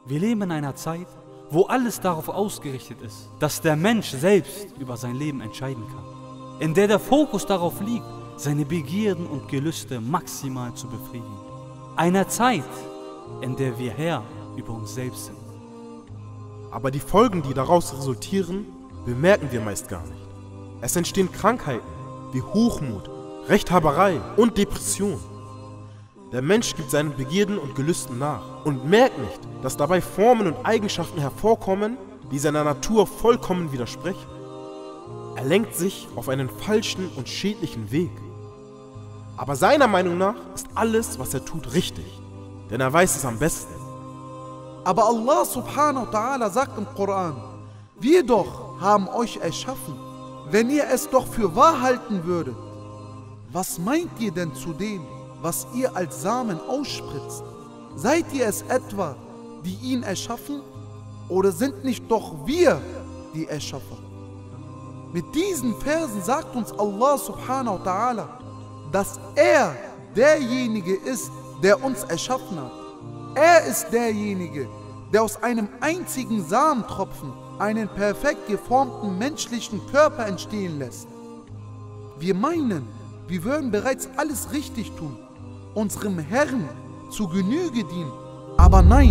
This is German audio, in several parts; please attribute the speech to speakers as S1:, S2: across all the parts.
S1: Wir leben in einer Zeit, wo alles darauf ausgerichtet ist, dass der Mensch selbst über sein Leben entscheiden kann. In der Fokus darauf liegt, seine Begierden und Gelüste maximal zu befriedigen. Einer Zeit, in der wir Herr über uns selbst sind.
S2: Aber die Folgen, die daraus resultieren, bemerken wir meist gar nicht. Es entstehen Krankheiten wie Hochmut, Rechthaberei und Depression. Der Mensch gibt seinen Begierden und Gelüsten nach und merkt nicht, dass dabei Formen und Eigenschaften hervorkommen, die seiner Natur vollkommen widersprechen. Er lenkt sich auf einen falschen und schädlichen Weg. Aber seiner Meinung nach ist alles, was er tut, richtig, denn er weiß es am besten.
S3: Aber Allah subhanahu wa ta'ala sagt im Koran: Wir doch haben euch erschaffen, wenn ihr es doch für wahr halten würdet. Was meint ihr denn zu dem, was ihr als Samen ausspritzt? Seid ihr es etwa, die ihn erschaffen? Oder sind nicht doch wir die Erschaffer? Mit diesen Versen sagt uns Allah subhanahu wa ta'ala, dass er derjenige ist, der uns erschaffen hat. Er ist derjenige, der aus einem einzigen Samentropfen einen perfekt geformten menschlichen Körper entstehen lässt. Wir meinen, wir würden bereits alles richtig tun, unserem Herrn zu Genüge dienen, aber nein.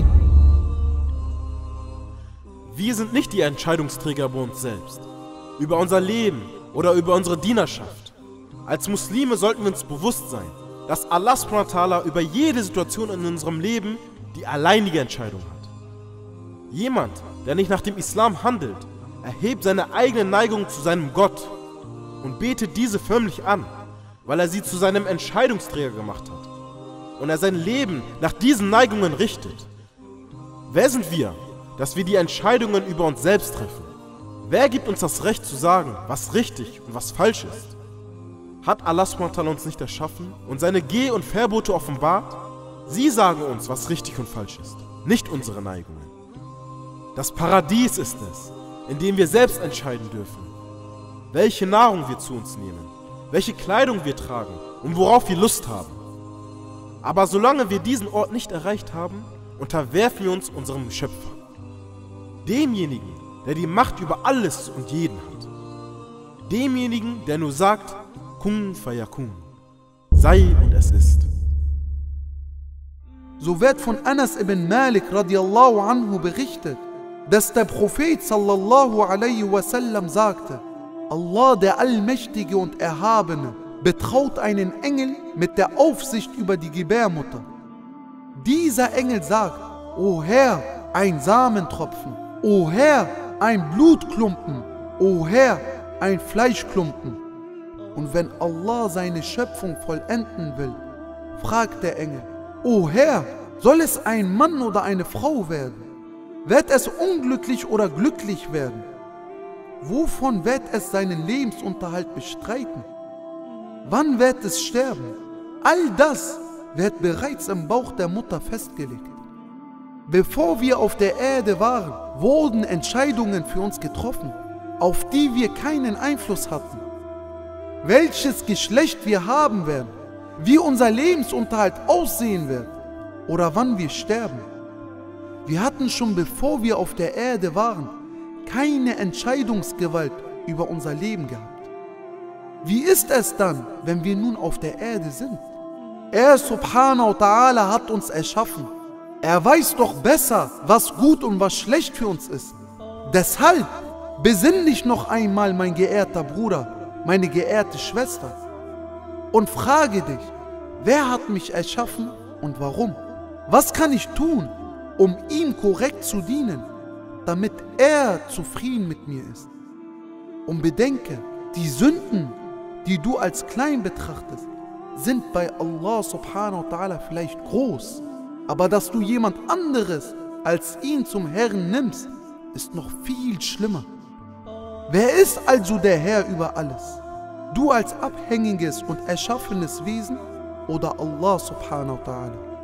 S2: Wir sind nicht die Entscheidungsträger bei uns selbst, über unser Leben oder über unsere Dienerschaft. Als Muslime sollten wir uns bewusst sein, dass Allah subhanahu wa ta'ala über jede Situation in unserem Leben die alleinige Entscheidung hat. Jemand, der nicht nach dem Islam handelt, erhebt seine eigene Neigung zu seinem Gott und betet diese förmlich an, weil er sie zu seinem Entscheidungsträger gemacht hat und er sein Leben nach diesen Neigungen richtet. Wer sind wir, dass wir die Entscheidungen über uns selbst treffen? Wer gibt uns das Recht zu sagen, was richtig und was falsch ist? Hat Allah subhanahu wa ta'ala uns nicht erschaffen und seine Geh- und Verbote offenbart? Sie sagen uns, was richtig und falsch ist, nicht unsere Neigungen. Das Paradies ist es, in dem wir selbst entscheiden dürfen, welche Nahrung wir zu uns nehmen, welche Kleidung wir tragen und worauf wir Lust haben. Aber solange wir diesen Ort nicht erreicht haben, unterwerfen wir uns unserem Schöpfer, demjenigen, der die Macht über alles und jeden hat, demjenigen, der nur sagt, Kun fayakun, sei und es ist.
S3: So wird von Anas ibn Malik radiallahu anhu berichtet, dass der Prophet sallallahu alaihi wasallam sagte: Allah, der Allmächtige und Erhabene, betraut einen Engel mit der Aufsicht über die Gebärmutter. Dieser Engel sagt: O Herr, ein Samentropfen, O Herr, ein Blutklumpen, O Herr, ein Fleischklumpen. Und wenn Allah seine Schöpfung vollenden will, fragt der Engel: O Herr, soll es ein Mann oder eine Frau werden? Wird es unglücklich oder glücklich werden? Wovon wird es seinen Lebensunterhalt bestreiten? Wann wird es sterben? All das wird bereits im Bauch der Mutter festgelegt. Bevor wir auf der Erde waren, wurden Entscheidungen für uns getroffen, auf die wir keinen Einfluss hatten. Welches Geschlecht wir haben werden, wie unser Lebensunterhalt aussehen wird oder wann wir sterben. Wir hatten schon bevor wir auf der Erde waren, keine Entscheidungsgewalt über unser Leben gehabt. Wie ist es dann, wenn wir nun auf der Erde sind? Er subhanahu wa ta'ala hat uns erschaffen. Er weiß doch besser, was gut und was schlecht für uns ist. Deshalb besinn dich noch einmal, mein geehrter Bruder, meine geehrte Schwester, und frage dich, wer hat mich erschaffen und warum? Was kann ich tun, um ihm korrekt zu dienen, damit er zufrieden mit mir ist? Und bedenke, die Sünden, die du als klein betrachtest, sind bei Allah subhanahu wa ta'ala vielleicht groß, aber dass du jemand anderes als ihn zum Herrn nimmst, ist noch viel schlimmer. Wer ist also der Herr über alles? Du als abhängiges und erschaffenes Wesen oder Allah subhanahu wa ta'ala?